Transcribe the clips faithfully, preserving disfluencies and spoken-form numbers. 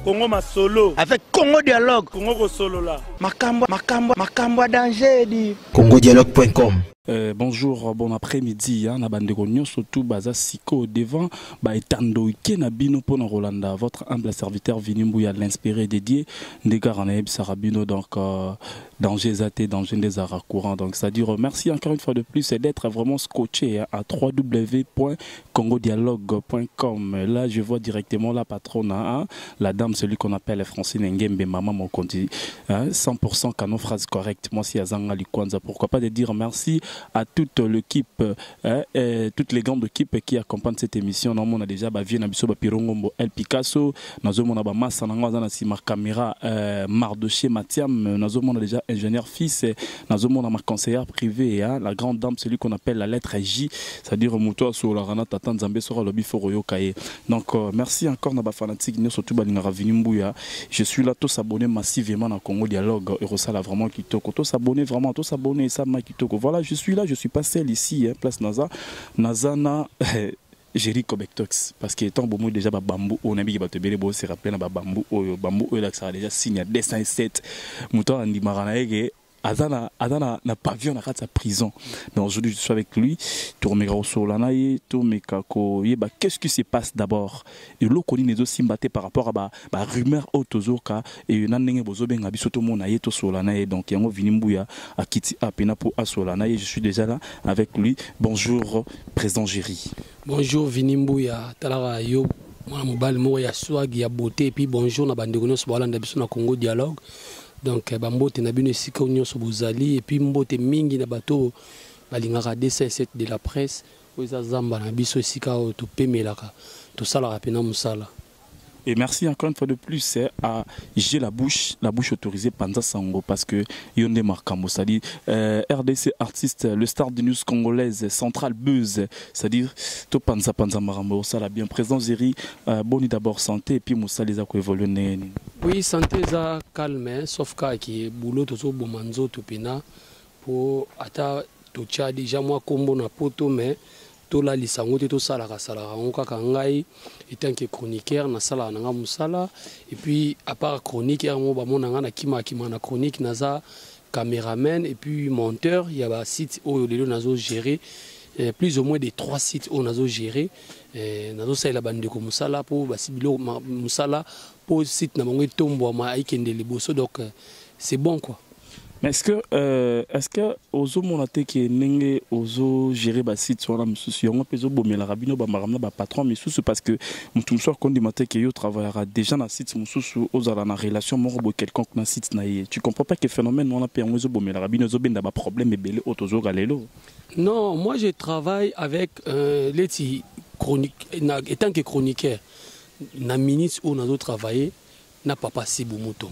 Congo ma solo. Avec Congo Dialogue. Congo solo là. Makambo, Makambo, Makambo danger dit. congo dialogue point com. Euh, bonjour, bon après-midi. Hein, na bande de surtout baza siko devant ba etando na bino pona Rolanda. Votre humble serviteur Vinimbouya l'inspiré dédié des Garaneb Sarabino donc euh, danger zaté danger des arts courants. Donc c'est à dire merci encore une fois de plus et d'être vraiment scotché hein, à w w w point congo dialogue point com. Là je vois directement la patronne, hein, la dame, celui qu'on appelle Francine Ngembe maman mon conti, hein, cent pour cent canon phrase correcte. Moi si Azanga Likwanza, pourquoi pas de dire merci à toute l'équipe, hein, et toutes les grandes équipes qui accompagnent cette émission. Nous on a déjà bah Vieux Nabiso, bah Pirongombo, El Picasso, nous on a bah Massa Nangoza na ma caméra, Mardoché Mathiam, nous on a déjà ingénieur fils, nous on a ma conseillère privée, hein, la grande dame, celui qu'on appelle la lettre J, c'est-à-dire Moutoa sur la Rana Tatan Zambé sur le Biforoyo Kaye. Donc euh, merci encore na ba fanatique, nous surtout bah Ningara Vinimbouya. Je suis là, tous s'abonner massivement dans Congo Dialogue, et ça là vraiment qui toko, tous s'abonner vraiment, tous s'abonner ça ma qui toko. Voilà, je suis là, je suis pas seul ici, hein, place Naza, Nazana. Jerry Kobektox parce que étant bon déjà ba bambou on a mis ba te bele bo se rappeler na ba bambou oyo bambou oyo là ça déjà signé deux cent sept muto andi marana ege azana azana na pavillon na sa prison. Mais aujourd'hui je suis avec lui tour mega solana ye tour meka ko ye ba qu'est-ce qui se passe d'abord et lo koni nezo simbaté par rapport à ba ba rumeur autozoka et na ndenge bozo benga biso to mona ye to solana ye donc yango Vinimbouya akiti apena pour asolana ye je suis déjà là avec lui. Bonjour président Jerry. Bonjour Vinimbouya talara yo mwana mobali moko ya swag ya beauté et puis bonjour na bande nyonso balanda biso na Congo Dialogue. Donc bambote na bino esika nyonso bozali et puis mbote mingi na bato balingaka deux cent sept de la presse oza zamba na biso esika to pemelaka to sala rapena musala. Et merci encore une fois de plus hein, à j'ai la bouche, la bouche autorisée Panza Sango parce que Yonde Markambo, c'est-à-dire euh, R D C artiste, le star de news congolaise, Central Buzz, c'est-à-dire tout Panza Panza Marambo, ça l'a bien présent, Zeri, euh, boni d'abord santé et puis Moussa les a évolué. Oui, santé ça calme, sauf qu'à qui est boulot tout bomanzo tout pena pour ata tout tcha déjà moi combo na poto mais tout la lisango tout ça la kasala on kaka ngai étant que chroniqueur na sala na musala et puis à part chroniqueur mo ba monanga na kima kima na chronique naza caméraman et puis monteur il y a ba site au lelo nazo gérer plus ou moins de trois sites au nazo gérer nazo ça la bande ko musala pour ba sibilo musala pour site na bango tombo ma ikende liboso donc c'est bon quoi. Mais est-ce que euh, est-ce que ozo monate qui nenge ozo gérer ba site sur la mususu yango pezo bomela rabino ba maramna ba patron mususu parce que mutu muso ko ndimate que yo travaillera déjà na site mususu ozala na relation moko bo quelconque na site na ye. Tu comprends pas que phénomène on a pe ozo bomela rabino ozo benda ba problème ebele otozo galelo. Non, moi je travaille avec euh, les chroniques étant que chroniqueur na minute où on a travaillé na papa Sibou Mutombo.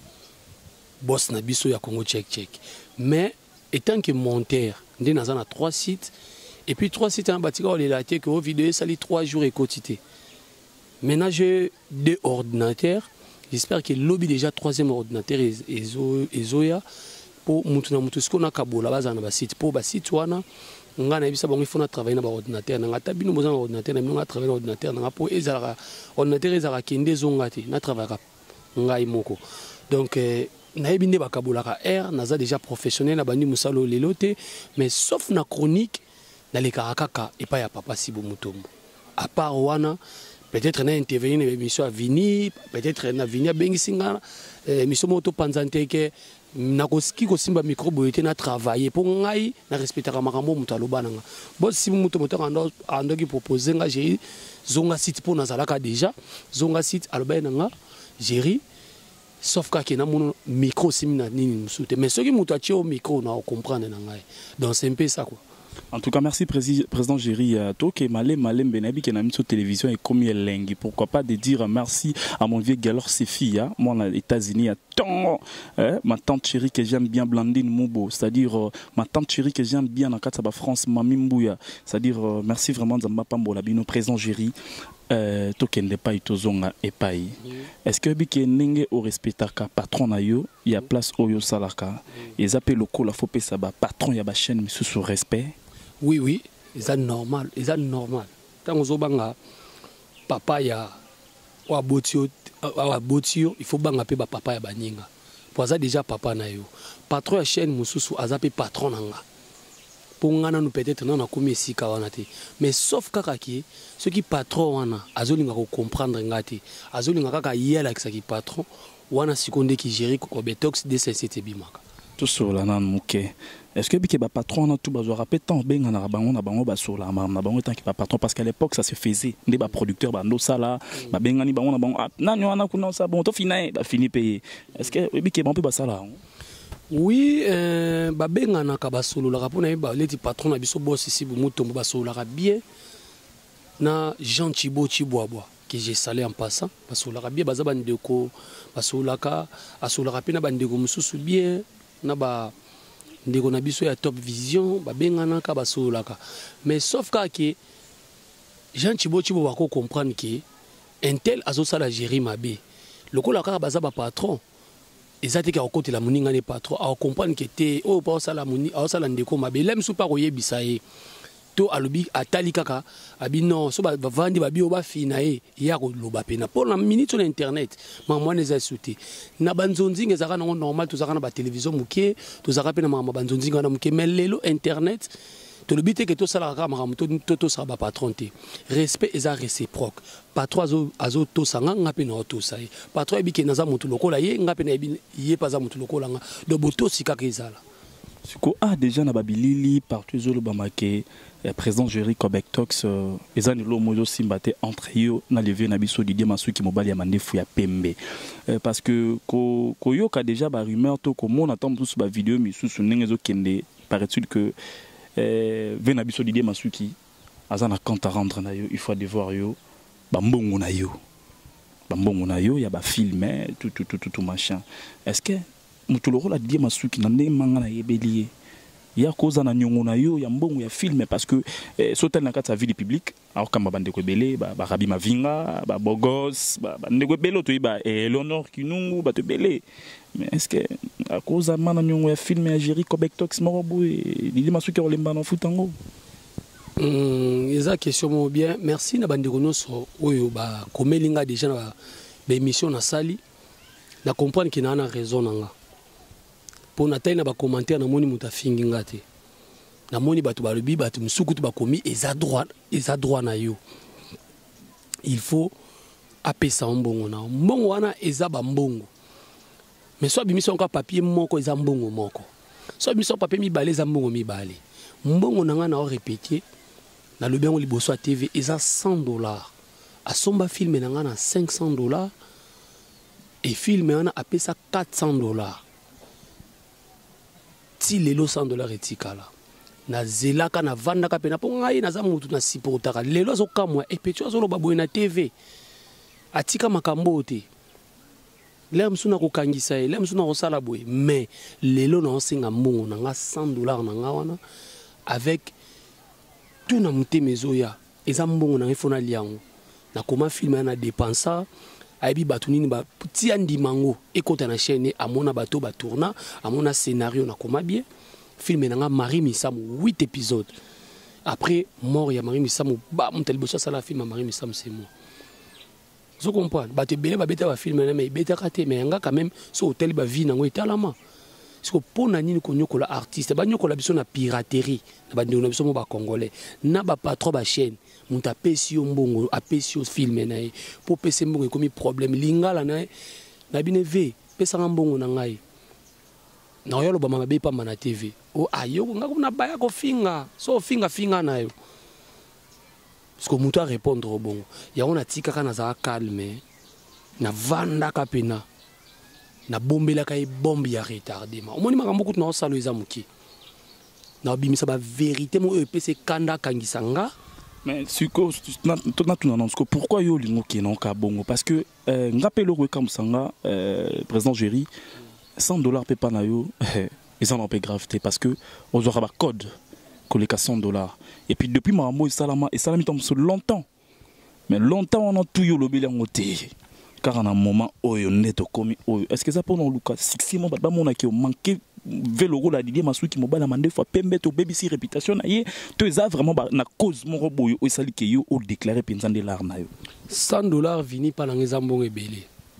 Boss na biso ya Congo check check. Mais étant que monteur, on a trois sites et puis trois sites en bâtiment on les a que au vidéo ça les trois jours et quotidien. Maintenant j'ai deux ordinateurs. J'espère que lobby déjà troisième ordinateur et zoya pour mutuna mutu ce qu'on a kabola base na ba site pour ba site wana nga na bisa bango fona travailler na ba ordinateur na ngata bino boza na ordinateur na nga travailler na ordinateur na po ezala ordinateur ezala kende zongati na travailler ngai moko. Donc eh, nayebi nde bakabolaka R naza déjà professionnel na bandi musalo lelote mais sauf na chronique na le karakaka et pas ya papa Sibou Mutombo à part wana peut-être na intervenir na émission à Vini peut-être na Vini bengisinga émission moto panzante ke na koski ko simba micro boyete na travailler pour ngai na respecter makambo mutalo bananga bo Sibou Mutombo to ando ando ki proposer nga j'ai zonga site pour nazalaka déjà zonga site aloba nanga Jerry sauf qu'à qui n'a mon micro simina ni musoute mais ce qui mutachi au micro na comprendre nangai donc c'est un peu ça quoi. En tout cas, merci président Jerry. Toke malé malé benabi qui n'a mis sur télévision et comme il est pourquoi pas de dire merci à mon vieux Galor Sefi, hein? Moi aux États-Unis à tant hein? Ma tante chérie que j'aime bien Blandine Moubo, c'est-à-dire euh, ma tante chérie que j'aime bien en Katsaba France Mami Mbouya, c'est-à-dire euh, merci vraiment Zamba Pambola bino président Jerry. Euh, token de pas itozonga epai. Est-ce que biki nenge au respectaka patron na yo ya place oyo salaka ils appellent le la faut pesa ba patron ya ba chaîne mais sous respect. Oui oui, c'est normal, c'est normal. Tant ozobanga papa ya wa botio awa botio il faut banga pe ba papa ya baninga pour ça déjà papa na yo patron ya chaîne mususu aza pe patron nanga pour ngana nous peut-être na na komi esika wana te mais sauf kaka ki ceux qui patron wana azolinga ko comprendre ngati azolinga kaka yela ki saki patron wana sikonde ki gérer ko betox de cct bimaka tout sur la nan muke. Est-ce que bike ba patron na tout bazo rappeler tant benga na bango na bango ba sur la na bango tant ki ba patron parce qu'à l'époque ça se faisait des ba producteurs ba ndo sala ba benga ni bango na bango na nyo na kuna ça bon to fini ba fini payer. Est-ce que bike ba on peut ba sala? Oui, euh, ba benga na ka ba solo la rapona ba leti patron na biso boss ici bu mutombo ba solo la bien na Jean Thibaut Chiboabwa que j'ai salé en passant ba solo la bien ba za ba ndeko ba solo ka asolo la pena ba ndeko mususu bien na ba ndeko na biso ya Top Vision ba benga na ka ba solo ka mais sauf ka que Jean Thibaut Chiboabwa ko comprendre que un tel azo sala gérer mabe lokola ka ba za ba patron ezati ka côté la moninga ne patron a comprendre que te o pa sala moni a sala ndeko mabe lem su pa koyebisa ye to alobi atali kaka abi non so ba vandi ba bio ba fina e ya ko loba pena pour la minute sur internet ma moi les a sauté na banzonzi ngezaka na normal to zaka na ba télévision muke to zaka pena ma banzonzi ngana muke mais lelo internet to lobite que to sala kaka ma to to sa ba patron te respect eza réciproque patron azo azo to sanga ngape na to sai patron ebi ke naza mutu lokola ye ngape na ebi ye paza mutu lokola nga do boto sika kezala siko a déjà na babilili partout zolo bamake président jury Quebec Talks ezani lo mozo simbate entre yo na levé na biso Didier Masuki mobali ya mandefu ya pembe parce que ko koyoka déjà ba rumeur to ko mona tant tous ba vidéo misusu ndenge zo kende paraît-il que euh vena biso Didier Masuki azana compte à rendre na yo il faut devoir yo ba mbongo na yo ba mbongo na yo ya ba filmer tout tout tout tout machin est-ce que mutuloko la Didier Masuki na ndenge manga na yebelier ya cause na nyongo na yo ya mbongo ya film parce que eh, sotel na kata vie publique alors kama bande ko belé ba Rabi Mavinga ba Bogos ba bande ko belo to ba Eleanor Kinungu ba te belé mais est-ce que à cause na na nyongo ya film ya Jerry Quebec Talks morobo et Didier Masuki olemba na futango hum eza question mo bien merci na bande ko noso oyo ba komelinga déjà na ba émission na sali na comprendre qu'il na na raison nanga pour na taille na ba commentaire na moni muta fingi ngate na moni batu balobi batu musukutu ba komi eza droit eza droit na yo il faut apesa mbongo na mbongo wana eza ba mbongo mais so bimiso nka papier moko eza mbongo moko so bimiso papier mi balé eza mbongo mi balé mbongo nanga na o répéter na lobi ngo liboso a T V eza cent dollars a somba filme nanga na cinq cents dollars et filme wana apesa quatre cents dollars si lelo cent dollars etikala na zelaka na vandaka pena po ngai naza mutu na sipotaka lelo azokamwa e petu azoloba boye na T V atika makambo te lelo msuna kokangisa ye lelo msuna kosala boye mais lelo na osenga mbongo na nga cent dollars na nga wana avec tout na mutema ezoya eza mbongo na ifona liango na koma filme na dépensa aibi batu nini ba tia ndimango ekota na chaîne amona bato ba tourna amona scénario na koma bien filme na nga Marie Misamu huit épisodes après mort ya Marie Misamu ba montel bossa sala film Marie Misamu c'est moi je comprends ba te belé ba beta ba film na mais beta kate mais nga quand même so hôtel ba vie nango etalama siko pona nini ko nyokola artiste ba nyokola biso na piraterie na ba ndino biso mo ba congolais na ba patron ba chaîne muta apesi yo mbongo apesi yo filme na ye po pese mbongo ekomi problème lingala na na bine ve pesa mbongo na ngai na yo loba mama be pa na T V o ayo ngako na baya ko finga so finga finga na yo siko muta répondre au bongo ya on atika kana za calme na vanda kapena na bombela kai bombe ya retardement omoni makambo kutu na osalo eza muki na bimisa ba vérité mo e pese kanda kangisanga. Mais siko na na tunana siko pourquoi yo lingo ki non ka bongo parce que euh, ngapelo ko kamsanga euh, président Jerry cent dollars pe pa na yo ils en ont pas gravité parce que on aura ba code que les cent dollars et puis depuis ma moi salama et salami tombe sur longtemps mais longtemps on a tout yo lobeli ngoté car en un moment oyo neto komi oyo est-ce que ça pour nous Lucas six mois ba mona ki manqué vélo la Didier Masuki mobala mande fois pembe to baby si réputation na ye to eza vraiment na cause mon roboyo o sali ke yo o déclarer penza de l'art na yo cent dollars vini pa na ngeza mbongo ebele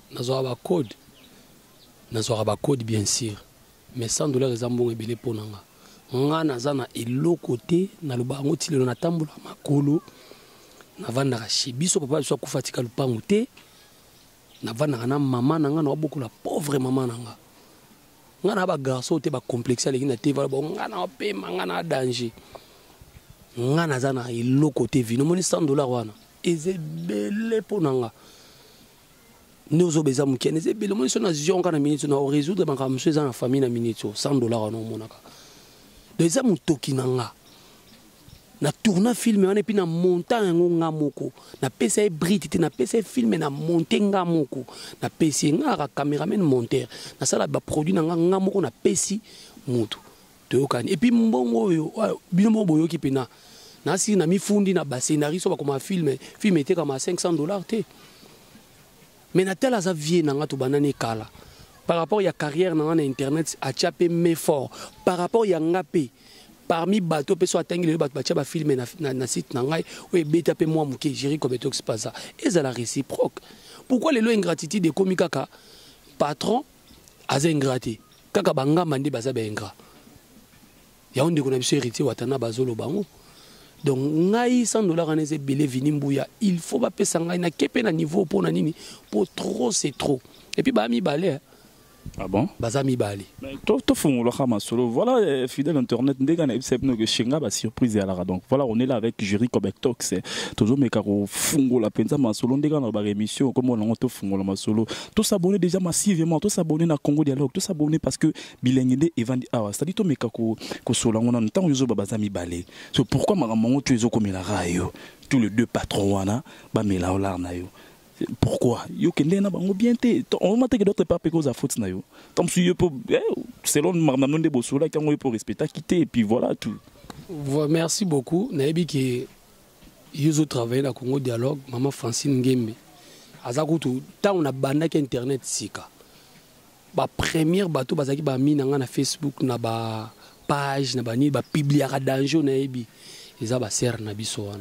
nazwa ba code nazwa ba code bien sûr mais cent dollars ezambongo ebele pona nga nga naza na eloko te na lubango ti lelo natambola makolo navandaka chez biso papa biso akufa tika lupango te navandaka na mama na nga na wabokola pauvre mama na nga nga na ba garçon te ba complexe aleki na te vala ba nga na pema nga na danger nga naza na eloko te vino moni cent dollars wana ezebele pona nga nous obéissons muke ne zebele moni so na zionga na minute na résoudre banka monsieur za na famille na minute cent dollars wana monaka donc ça mutoki na nga na tourna film wana puis na monta yango nga moko na pesa e brite na pesa film na monter nga moko na pesa nga ka cameraman monteur na sala ba produit na nga nga moko na pesi mutu toyokani et puis mbongo oyo bino mo boyoki pena na si na mifundi na ba scénariste ba comme film film était comme à cinq cents dollars te mais na tela za vie na nga to banane kala par rapport ya carrière na internet a chapé mais fort par rapport ya ngapé parmi bateau pe so atangi le bateau ba filmer na, na, na site na ngai o ebeta pe moi muke Jerry Kobetox pas ça et ça la réciproque pourquoi les lois ingratitude de komi kaka patron aza ingraté kaka banga mande baza ba ingrat ya onde kona biso héritier watana bazolo bango donc ngai cent dollars en ese belé vinimbuya il faut ba pesa ngai na kepe na niveau pour na nini pour trop c'est trop et puis ba mi balé ah bon bazami bali to to fungola kama solo voilà fidèle internet ndega na ebsepno que chenga ba surprise à la donc voilà on est là avec Jerry Kobetox toujours me karo fungola penza masolo ndega na ba émission comme on a to fungola masolo to s'abonner déjà massivement to s'abonner na Congo Dialogue to s'abonner parce que bilengende evandi awa c'est à dire to me kako ko solo on entend yozo bazami balé c'est pourquoi mamango tu ezo comme la rayo tous les deux patrons wana ba mela ola na yo. Pourquoi yo kende na bango bien te on m'a dit que d'autres pas cause à faute na yo tant si yo pour selon maman de bosola quand on peut respecter quitter et puis voilà tout merci beaucoup naebi que yo travailler na Congo Dialogue maman Francine Ngembe azakutu tant on a bandaki internet sika ba première bateau bazaki ba mina na Facebook na ba page na ba ni ba publier ka danger naebi eza ba ser na biso wana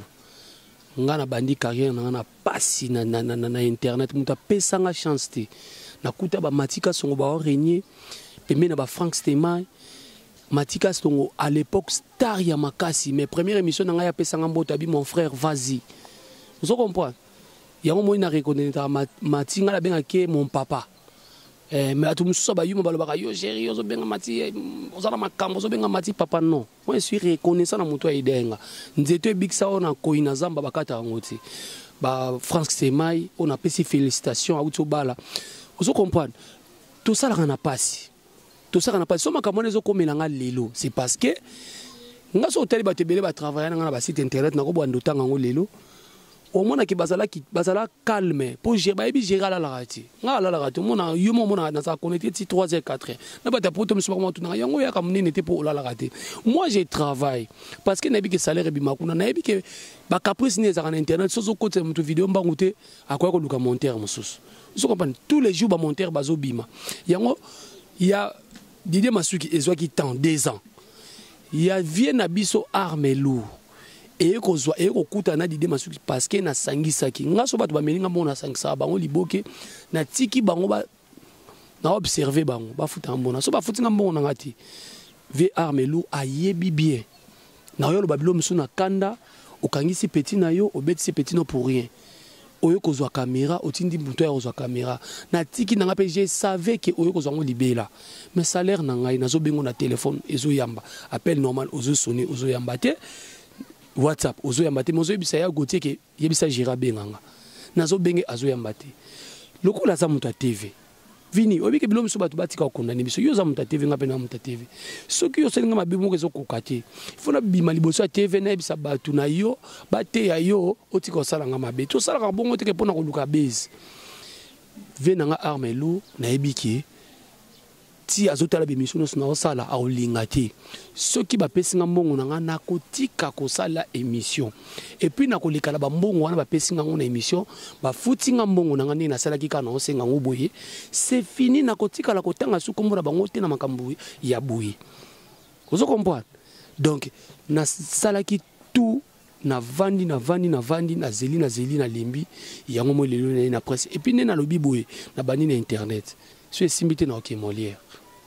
nga na bandi carrière na na pasi na na na, na internet muta pesa nga chance te na kuta ba matika songo ba régner pembe na ba Frank Stemai matika songo à l'époque star ya makasi mais première émission nga ya pesa nga mbota bi mon frère vas-y vous comprenez yango moi na reconnaître matinga la benga ke mon papa eh mais atu mususa ba yuma balobaka yo Jerry yo zo benga mati ozala makambo zo benga mati papa non moi je suis reconnaissant na muto aidenga nzeto big sa ona koina zamba bakata ngoti ba France Semai on a pesi félicitations à uto bala vous comprendre tout ça la na pasi tout ça na pasi so makamone zo komela nga lelo c'est parce que nga so hôtel ba tebele ba travailler na ba site internet na ko bwando tanga ngo lelo au moins qui bazala qui bazala calme pour gérer ba gérer la la rati nga la la rati mona yo mona na sa connecté ti trois heures quatre heures na ba ta poto mso comment tout na yango ya comme n'était pour la la rati moi je travaille parce que nabi que salaire bi makuna nabi que ba caprice ni za na internet so so côté moto vidéo mbangute akwa ko luka monteur mususu vous comprenez tous les jours ba monteur bazo bima yango il y a Didier Masuki ezwa qui tend deux ans il y a vient na biso arme lourd et ko zwa et ko kuta na Didier Masuki parce que na sangisaki nga so bato ba melinga mbona sangisa bango liboke na tiki bango ba na observer bango ba futa mbona so ba futinga mbona ngati ve arme lourd ayebi bien na yo lo babilo mso na kanda okangisi petit na yo obetisi petit no pour rien oyo ko zwa caméra otindi muto ya zwa caméra na tiki na ngape je savais que oyo ko zwa ngo libela mais salaire na ngai nazo bengo na téléphone ezo yamba appel normal ozo sonner ozo yamba te WhatsApp ozo yamba te mozo bisa ya gotier ke yebisa jira benganga nazo benge azo yamba te lokola za muta T V vini obike bilo mso batu batika okondana biso yo za muta T V ngape na muta T V soki yo selinga mabibu ko ezokokate fona bima liboso ya T V na bisa batu na yo bate ya yo otika osala nga mabe to sala ka bongo te ke pona ko luka base venanga arme lo na ebiki ti azotala bemission no sona osala a olingati soki ba pesinga mbongo nanga na kotika kosala émission et puis na kolikala ba mbongo wana ba pesinga ngona émission ba futinga mbongo nanga ni na sala kika na osenga ngoboye c'est fini na kotika la kotanga sukombo na bango te na makambu ya boye vous comprenez donc na sala ki tout na vandi na vandi na vandi na zeli na zeli na limbi yango mo lelo na presse et puis na lobi boye na bani na internet so esimbi te na OK Molière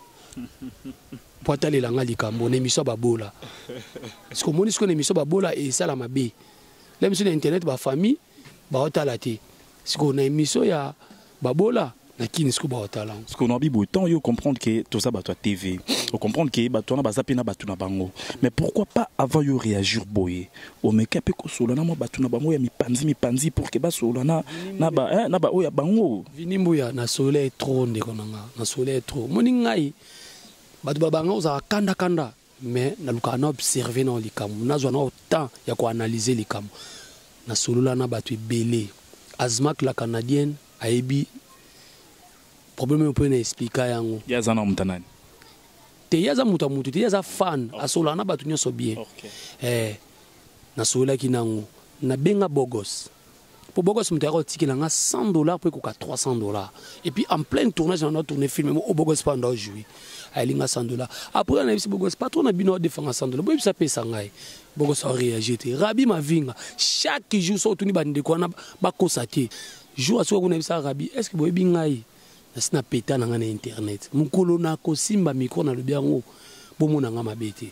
pour taler la ngali kambo na émission babola parce que moni ce qu'on émission babola et ça la mabe l'émission na internet ba famille ba otala te ce qu'on a émission ya babola na kini ce que ba otala ce qu'on a bibo tant yo comprendre que tout ça ba toi T V on comprendre que ba toi na ba zapina ba tuna bango mais pourquoi pas avant yo réagir boye o meka pe ko solo na mo ba tuna bango ya mipanzi mipanzi pour que ba solo na na ba hein na ba o ya bango vinimbuya na soleil trop ndeko nanga na soleil trop moni ngai batu ba bango za kanda kanda mais na luka na observer na likamu na zo na temps ya ko analyser likamu na solo la na batu belé Azmak la canadienne aibi problème on peut expliquer yango ya zana mtanani te yaza muta mutu te yaza fan okay. Asola na batu nyoso bien okay. Eh na sola kinango na benga bogos pour bogos mutako tikela nga cent dollars pour ko trois cents dollars et puis en plein tournage on a tourné film au bogos pendant jouer alinga cent dollars après on a vu bogos pas trop na bino défendre cent dollars boy ça pesa ngai bogos a réagi te rabi mavinga chaque jour so tuni bande ko na ba kosate jour aso ko na bisa rabi est-ce que boy bingai na peta na internet mukolo na ko simba micro na lobiango bomo na nga mabete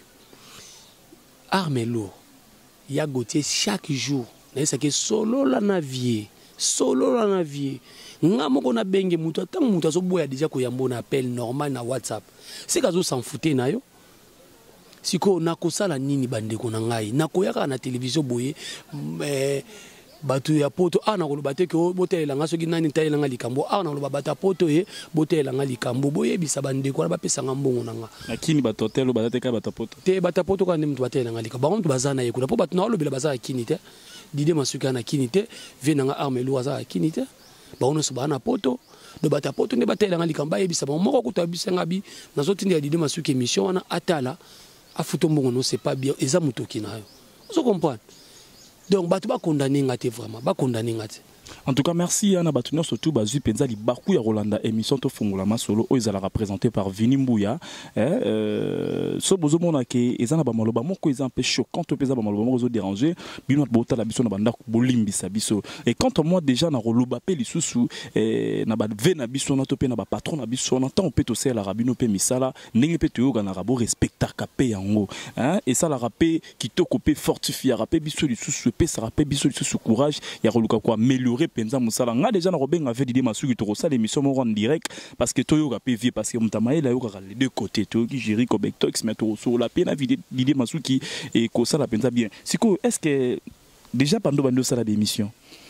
Armelo ya Gauthier chaque jour na esa ke solo la navie solo la navie nga moko na benge mutu tant mutu aso boya déjà ko yambona appel normal na WhatsApp c'est kazo s'en fouter na yo siko na ko sala nini bande ko na ngai na ko yaka na télévision boye eh, batu ya poto ana ko lobate ko botela nga soki nani tayela nga likambo ana ko lobata poto ye botela nga likambo boye bisa bande ko ba pesa nga mbongo nanga lakini bato hotel bazate ka bata poto te bata poto ka ndimtu batela nga likambo ba mtu bazana ye kuna po batu na lobela bazaka kinite dide masuka na kinite vena nga Armelo azaka kinite ba ono so bana poto do bata poto ne batela nga likambo ye bisa ba moko kutabisa ngabi nazoti ndi dide masuka émission wana atala afuto mbongo no c'est pas bien eza mutoki nayo vous comprenez. Donc, batu ba condamné ngate vraiment, ba condamné ngate. En tout cas, merci Anna Batunia surtout Bazu Penza li Bakou ya Rolanda émission to fongola masolo o ezala représenté par Vini Mbuya hein euh so bozo mona ke ezana ba maloba moko eza un peu choquant to peza ba maloba moko zo déranger bino bota la biso na banda bolimbisa biso et quand moi déjà na roloba pe lisusu eh na ba vena biso na to pe na ba patron na biso na temps pe to sela rabino pe misala ndenge pe to yoga na rabo respecta kapé yango hein et ça la rapé kitoko pe fortifier rapé biso lisusu pe ça rapé biso lisusu courage ya roluka kwa améliorer penza musala nga déjà na robenga fait Didier Masuki to ça l'émission mo en direct parce que to yoga pe vie parce que mutamaela yoga les deux côtés to ki Jerry Kobektox mais to so la pena vidéo Didier Masuki et ko ça la penza bien siko est-ce que déjà pendant bando ça la émission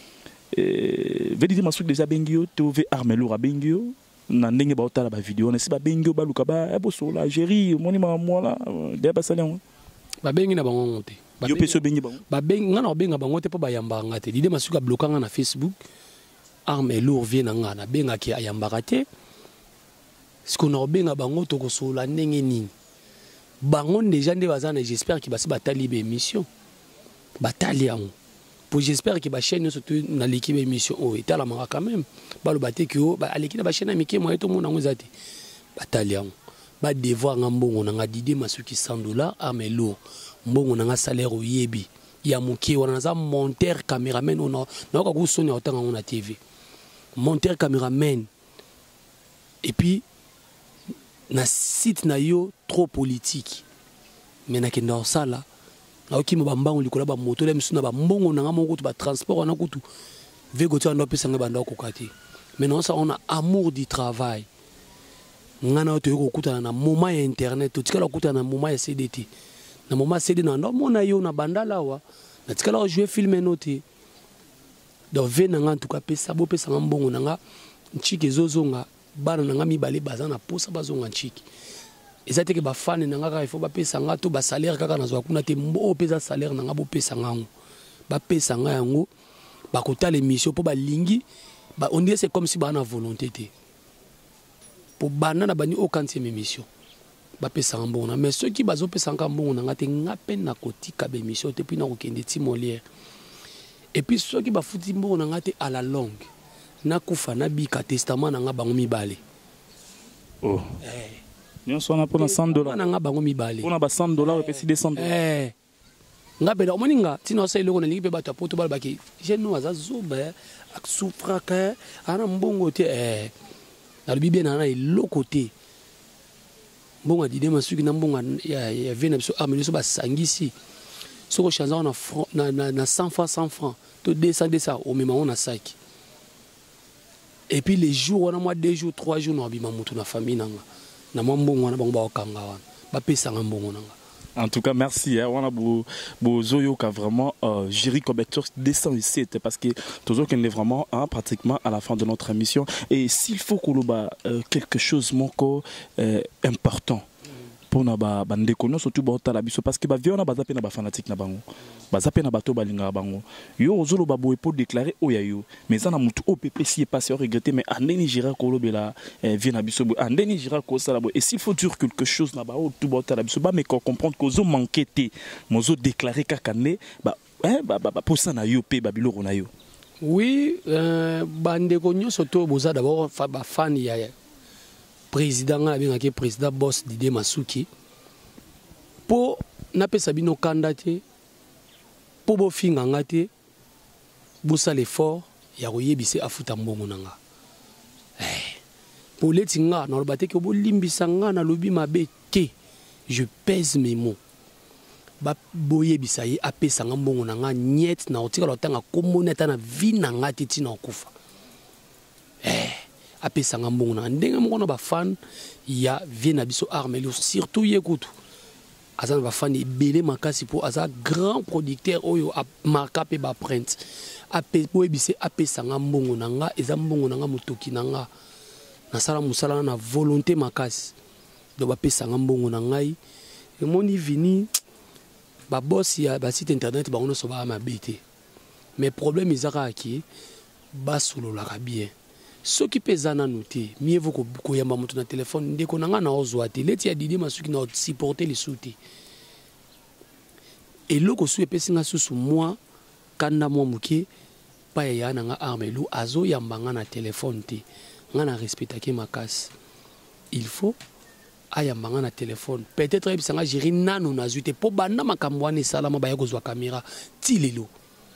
euh Didier Masuki déjà bengio to ve Armelo ra bengio na ndenge ba otala ba vidéo na si ba bengio ba luka ba e bo so la Jerry moni ma moi là de ba salon ba bengi na bango te yo peso bengi bango ba bengi nga na benga bango te po ba yamba nga te Didier Masuki bloquanga na Facebook Armelo vient nga na benga ki ayamba te ce qu'on a benga bango to ko so la ndenge nini bango déjà nde bazana j'espère ki basi batali be émission batali yango pour j'espère que ba chaîne surtout na l'équipe émission oh eta la manga quand même ba lo baté ki o ba aleki na ba chaîne amike mo eto mo na ngozati batali yango ba devoir nga mbongo na nga Didier Masuki cent dollars Armelo mbongo na nga salaire oyebi ya moké wana za monteur caméraman on na ko ko soni otanga on na T V monteur caméraman et puis na site na yo trop politique mais na kenda sala na okimo ba mbango likola ba moto le msuna ba mbongo na nga moko to ba transport na kutu vego to ndo pesa nga ba ndo ko kati mais non ça on a amour du travail ngana to yoko kutana na moment ya internet to tikala kutana na moment ya C D T na moment C D na ndo mona yo na bandala wa na tikala jouer film noté donc vena nga en tout cas pesa bo pesa nga mbongo na nga nchiki zozonga bana na nga mibale bazana posa bazonga nchiki ezate ke ba fan na nga ka il faut ba pesa nga to ba salaire kaka na zo kuna te mbo pesa salaire na nga bo pesa nga ngo ba pesa nga yango ba kota l'émission po ba lingi ba on dirait c'est comme si ba na volonté te pour bana na bani aucun tième émission ba pesa nga mbongo na mais ceux qui bazo pesa nga mbongo na nga te nga pe na kotika ba émission te puis na ko kende ti Molière et puis ceux qui ba futi mbongo na nga te à la longue na kufa na bika testament na nga bango mibale oh eh nous sommes pour cent dollars na nga bango mibale on a ba cent dollars et puis deux cents eh ngabe na moninga tina sa iloko na lingi pe bato poto bal baki jeno aza zoba ak souffraka ana mbongo te eh na bibi na na iloko te mbongo dide masuki na mbongo ya ya vena biso ameli so ba sangisi soko chanza na na na, na cent francs cent francs to deux cents deux cents au même on a sac et puis les jours on a moi deux jours trois jours na bima mutu na famille nanga na mbongo na bango ba okanga wana ba pesa mbongo nanga. En tout cas, merci. Hein. On a beau, beau Zoyo qui a vraiment euh, géré comme descend ici parce que toujours qu'on est vraiment hein, pratiquement à la fin de notre émission. Et s'il faut qu'on ait euh, quelque chose moko euh, important pour nous déconner surtout pour la biso parce que bah vieux on a bazapé na ba fanatique na bango bazapé na bato balinga bango yo ozolo babo pour déclarer oyayo mais ça na mutu O P P si est passé regretter mais andeni gira ko lobela vieux na biso andeni gira ko sala bo et s'il faut dire quelque chose na ba tout bota la biso ba mais comprendre que zo manquer té mozo déclarer kakane ba hein ba ba pour ça na yo pe babilo na yo. Oui, euh bande ko nyo soto boza d'abord ba fan ya président nga bingaki président boss Didé Masuki po na pesa bino kandate po bo finga ngate busa l'effort ya koyebise afuta mbongo nanga eh po letinga na lobate ke bo limbisa nga na lobi mabe ke je pèse mes mots ba boyebisa ye apesa nga mbongo nanga nyet na otika lotanga komoneta na vi na ngate tina okufa eh apesa nga mbongo na ndenge moko na ba fan ya vie na biso Armelio surtout yekutu aza na ba fan ebele makasi po aza grand producteur oyo marka pe ba print ape po ebise apesa nga mbongo na nga eza mbongo na nga motoki na nga na sala musala na volonté makasi do ba pesa nga mbongo na ngai e moni vini ba boss ya ba site internet ba ono so ba mabete mais problème ezaka ki ba solo la bien. Ce qui pèse à noter, mieux vaut que y ait un téléphone, dès qu'on a un oiseau, les tia Didi Masuki n'a supporté les soutés. Et l'eau que souhaite pèse sous moi, quand na moi mouké, pas y a un arme l'eau, azo yambanga na téléphone te, on a respecté ma casse. Il faut ayambanga na téléphone. Peut-être que ça gérer nano nazute pour bana makambwane salama ba yako zwa caméra tilelo.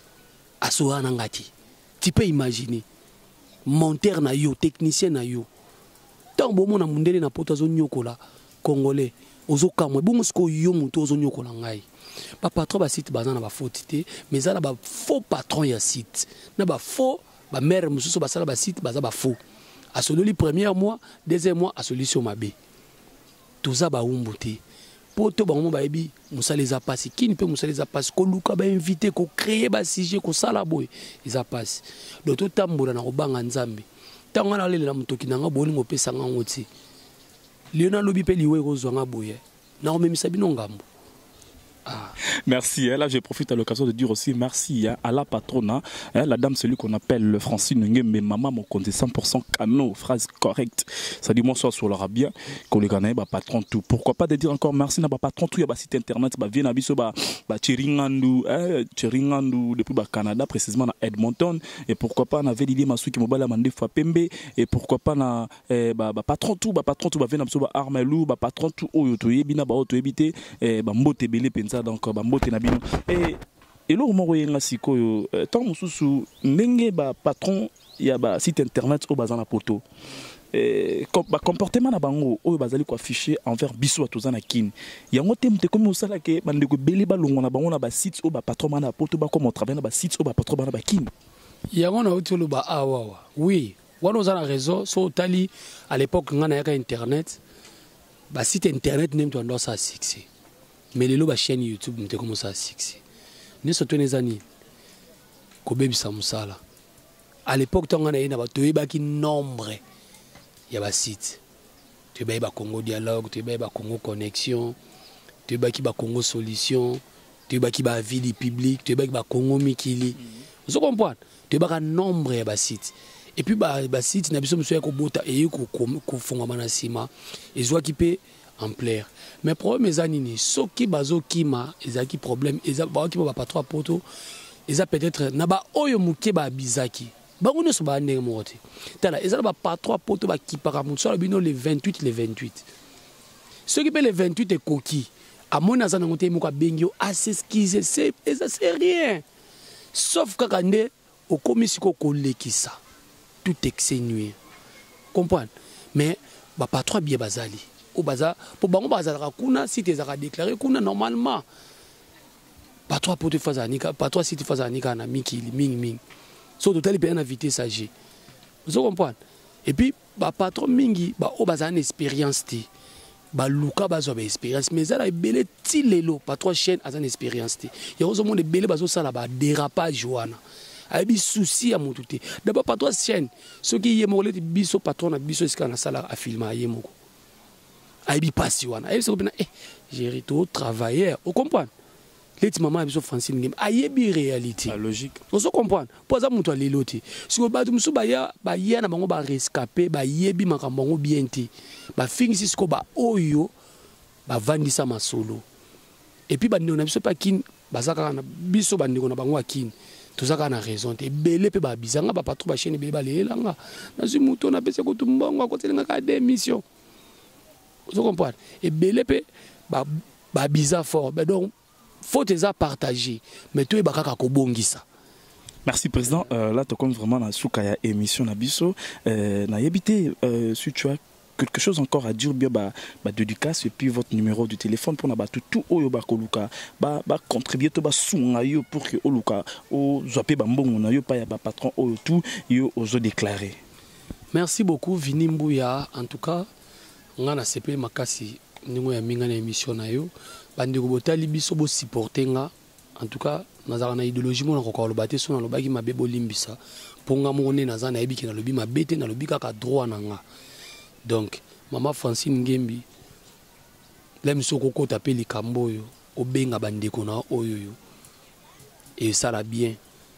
Aso anangati. Tu peux imaginer. Monteur na yo, technicien na yo. Tant bon mon amundele na poto zo nyokola congolais. Ozo kamwe bon sko yo muto zo nyokola ngai. Ba patron ba site bazana ba faute te, mais ça na ba faux patron ya site. Na ba faux ba mère mususu ba sala ba site baza ba faux. A celui premier mois, deuxième mois a solution mabe. Tout ça ba umbuté. Poto ba mo ba ebi musala les a passé qui ne peut musala les a passé ko luka ba invité ko créer ba sujet ko sala boy ils a passé do to tambola na ko banga nzambe tango na lele na mutoki na nga boli ngopesa nga ngoti liona lobi pe liwe ko zo nga boye na ko memisa bino ngambo. Ah. Merci. Là, je profite à l'occasion de dire aussi merci hein, à la patronne, hein, la dame, celui qu'on appelle le Francine Ngué, mais maman, mon compte cent pour cent canon, phrase correcte. Ça dit, moi, soit sur l'arabien, qu'on les gagne, bah, patron tout. Pourquoi pas de dire encore merci, bah, patron tout, il y a bah, site internet, bah, vient à biso, bah, bah, Tchiringandu, hein, Tchiringandu, depuis bah, Canada, précisément à Edmonton, et pourquoi pas, on avait l'idée, Massou qui m'a demandé fois Pembe, et pourquoi pas, na, eh, bah, bah, patron tout, bah, patron tout, bah, vient à biso, bah, Armelou, bah, patron tout, oh, yo, bina, bah, to ebité, eh, bah, mbote belé, pensa, donc, bah, mbote na bino. Et, et là, on a siko tant mususu ndenge ba patron ya ba site internet au bazana poto. Et ba comportement na bango o bazali ko afficher envers biso atozana kin. Yango temte comme osala ke bandeko belé ba longo na bango na ba site o ba patron na poto ba comme travail na ba site o ba patron na ba kin. Yango na utulu ba awa. Oui, wana ozana réseau so tali à l'époque ngana yaka internet ba site internet nem to ndo sa succès. Mais les lois chaîne YouTube m'ont commencé à succès. Nous sommes tous les années. Kobebi Samusala. À l'époque, tu as un nombre. Il y a un site. Tu as un Congo Dialogue, tu as un Congo Connexion, tu as un Congo Solution, tu as un Ville Publique, tu as un Congo Mikili. Vous comprenez? Tu as un nombre de sites. Et puis, le site, il y a un site qui est et soit qui peut ampleur. Mais le problème est que ceux qui bazo kima, ils ont un problème, ils ont pas trois poteaux, ils ont peut-être naba oyo muke ba bizaki. Ba on ne se bat ndenge moti. Tala, ils ont pas trois poteaux ba qui par amour sur le bino les vingt-huit les vingt-huit. Ceux qui paient les vingt-huit et coquilles, à mon avis, on a été bengio à s'excuser, c'est c'est rien. Sauf que quand au commission collé qui ça, tout exénué. Comprendre? Mais bah pas trop bien bazali. Au bazar, pour bango bazala kuna si tu as déclaré kuna normalement. Pas toi pour te faire anika, pas toi si tu fais anika na miki ming ming. So total bien invité sagé. Vous comprenez? Et puis bah patron mingi bah au bazar une expérience ti. Bah luka bazo ba expérience mais ça la belé ti lelo pas trois chaînes à une expérience ti. Il y a aussi monde belé bazo ça là ba dérapage wana. A bi souci à mon tout. D'abord pas trois chaînes. Ceux qui y molé biso patron na biso iska na sala à filmer à yemoko. A bi passe wana. A bi eh j'ai rito travailler. Vous comprenez? Les maman biso Francine Ngem a yebi réalité. La logique. Vous comprenez? Pour ça muto leloti. Si vous ba musu ba ya ba ya na bango ba rescapé ba yebi makambo bien ti. Ba fingi sisko ba oyo ba vandisa masolo. Et puis ba ndona biso pa kin bazaka na biso ba ndiko na bango akin. Tout ça a raison. Et belé pe ba bizanga ba patro ba chaîne belé ba lelanga. Na si muto na pese ko tumbongo ko telenga ka démission. Vous comprenez? Et belé pe ba ba bizarre fort. Ben donc faut les partager, mais tu es bakaka kobongisa. Merci président. Euh, là tu comme vraiment la soukaya émission na biso. Euh, na yebité euh, si tu as quelque chose encore à dire bien bah bah dédicace et puis votre numéro de téléphone pour na ba tout tout oyo ba koluka ba ba contribuer to ba sunga yo pour que oluka o zope ba mbongo na yo pa ya ba patron oyo tout yo ozo déclarer. Merci beaucoup Vini Mbuya. En tout cas ngana sepe makasi ningo ya minga na émission na yo. Bandi botali biso bo supporter nga en tout cas nazaka na idéologie mona ko ko lobate so na lobaki mabe bo limbisa ponga mone naza na yebiki na lobi mabete na lobi kaka droit na nga donc mama Francine Ngembi lem soko ko tapeli kambo yo obenga bandeko na oyo yo et ça la bien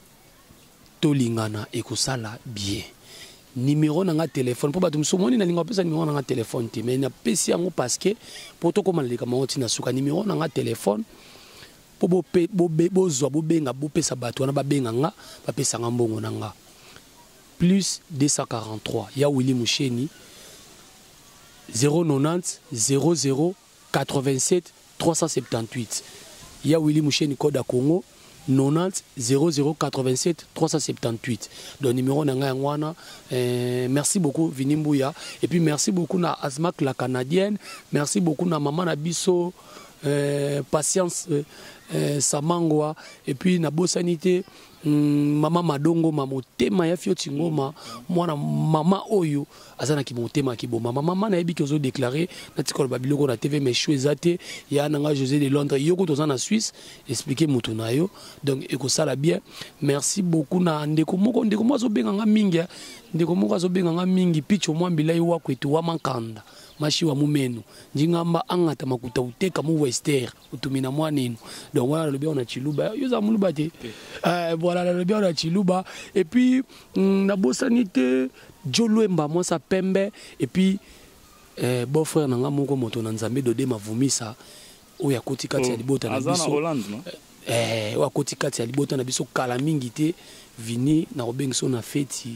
tolingana et ko sala bien numéro na nga téléphone pour batum somoni na linga pesa numéro na nga téléphone ti mais na pesi yango parce que pour to koma leka mango tina suka numéro na nga téléphone pour bo pe bo bo zo bo benga bo pesa bato na ba benga nga ba pesa nga mbongo na nga plus deux cent quarante-trois ya Willy Musheni zéro neuf zéro zéro quatre-vingt-sept trois cent soixante-dix-huit ya Willy Musheni code à Congo quatre-vingt-dix zéro zéro quatre-vingt-sept trois cent soixante-dix-huit. Donc numéro nanga ngwana. Euh, merci beaucoup Vini Mbuya et puis merci beaucoup na Asmak la canadienne, merci beaucoup na maman na biso euh, patience euh, euh, Samangwa et puis na bosanité mm, maman Madongo mamotema ya fio tingoma mwana mama oyo azana ki motema ki boma maman na yebi ki ozo déclarer na tikolo babiloko na T V mais chouezate ya nanga José de Londres yoko toza na Suisse expliquer mutu na yo donc eko sala bien merci beaucoup na ndeko moko ndeko moko zo benga nga mingi ndeko moko zo benga nga mingi picho mwambila yo wakwetu wa mankanda mashi wa mumenu njingamba angata makuta uteka mu wester utumina mwanenu donc voilà le bien on a chiluba yo za muluba te euh voilà le bien on a chiluba et puis na bosanité Jolwemba moi ça pembe et puis euh beau frère nanga moko moto na nzambe dode mavumisa o ya koti kati ya libota na biso Hollande non eh wa koti kati ya libota na biso kala mingi te Vini na robengiso na feti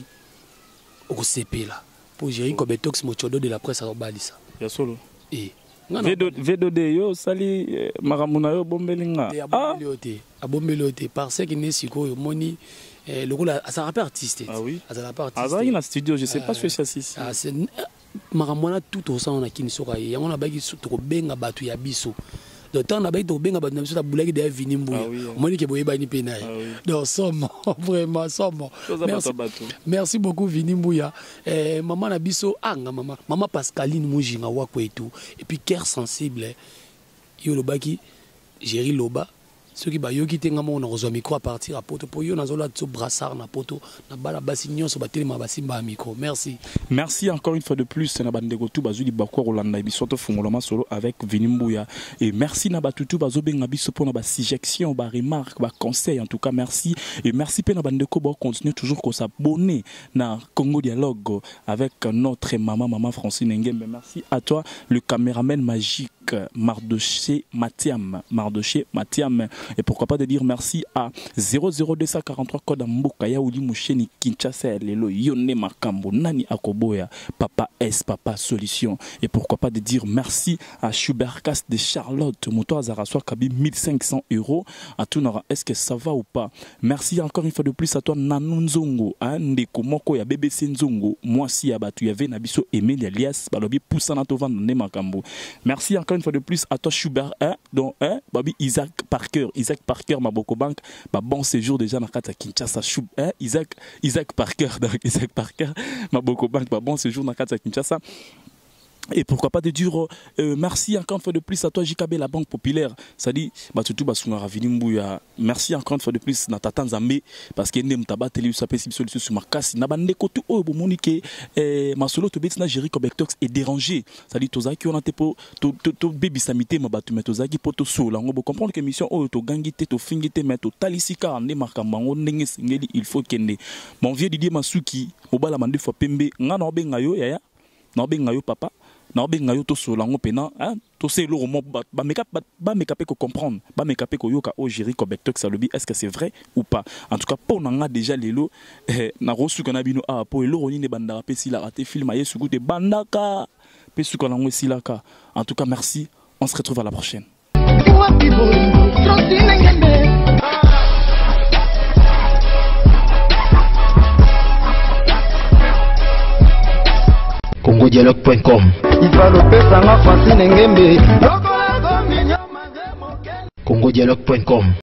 o sepela pour gérer comme tox mochodo de la presse à Obalisa. Ya solo. Eh. V deux D yo sali maramuna yo bombelinga. Ah. Abombelote parce que ne siko yo moni le rôle à sa rappeur artiste. Ah oui. À sa rappeur artiste. Azari na studio, je sais pas si c'est ici. Ah c'est maramuna tout au sang na kinisoka ya on a baki to benga batu ya biso. De temps na baki to benga batu na biso ta boulaki de Vini Mbuya. Moni ke boyeba ni pena. Donc somme vraiment somme. Merci. Merci beaucoup Vini Mbuya. Eh maman na biso anga maman. Maman Pascaline Mujinga wa kwetu et puis cœur sensible. Yo le baki Jerry Loba. Ceux qui bayo qui tenga mon rezo micro à partir à poto pour yo na zola tso brassard na poto na bala basignon so bateli ma basimba micro. Merci. Merci encore une fois de plus na bandeko tout bazuli bakwa Rolanda bisoto fungoloma solo avec Vini Mbuya et merci na batutu bazobenga biso pour na ba suggestion ba remarque ba conseil en tout cas merci et merci pe na bandeko ba continuer toujours qu'on s'abonner na Congo Dialogue avec notre maman maman Francine Ngembe. Merci à toi le caméraman magique Mardoché Matiam, Mardoché Matiam. Et pourquoi pas de dire merci à zéro zéro deux cent quarante-trois code Mboka Yaouli Moucheni Kinshasa Lelo Yone Makambo Nani Akoboya Papa S Papa Solution. Et pourquoi pas de dire merci à Schubert Casse de Charlotte Moto Azaraswa Kabi mille cinq cents euros. À tout nora, est-ce que ça va ou pas? Merci encore une fois de plus à toi Nanunzongo, hein, Ndeko Moko ya B B C Nzongo, moi si Abatu Yave Nabiso Aimé Elias Balobi Poussana Tovan Nemakambo. Merci encore une fois de plus à toi Schubert, hein, donc hein, Babi Isaac Parker, Isaac Parker Maboko Bank, bah bon séjour déjà dans Kata Kinshasa Schub, hein, Isaac Isaac Parker, donc Isaac Parker Maboko Bank, bah bon séjour dans Kata Kinshasa. Et pourquoi pas de dire euh, merci encore une fois de plus à toi J K B la Banque Populaire. Ça dit bah tout bah Sungara Vinimbuya. Merci encore une fois de plus na tata Nzambe parce que nem taba télé ça peut solution sur ma casse na bande ko tout o bomonike eh ma solo to betina gérer Cobectox est dérangé. Ça dit toza qui on a te po to to baby samité ma batu metoza qui poto so là on peut comprendre que mission o to gangité to fingité mais to talisika ne markamba on ndenge singeli il faut kende. Mon vieux Didier Masuki obala mande fois pembe ngana obenga yo yaya na obenga yo papa na benga yo to solango pena hein to c'est le roman ba meka ba meka pe ko comprendre ba meka pe ko yoka o gérer Cobectox ça lobi est-ce que c'est vrai ou pas. En tout cas pour nanga déjà lelo eh, na rosu kana bino a po elo roni ne banda pe si la raté film aye suku te bandaka pe suku na ngwe silaka. En tout cas merci, on se retrouve à la prochaine. congo dialogue point com congo dialogue point com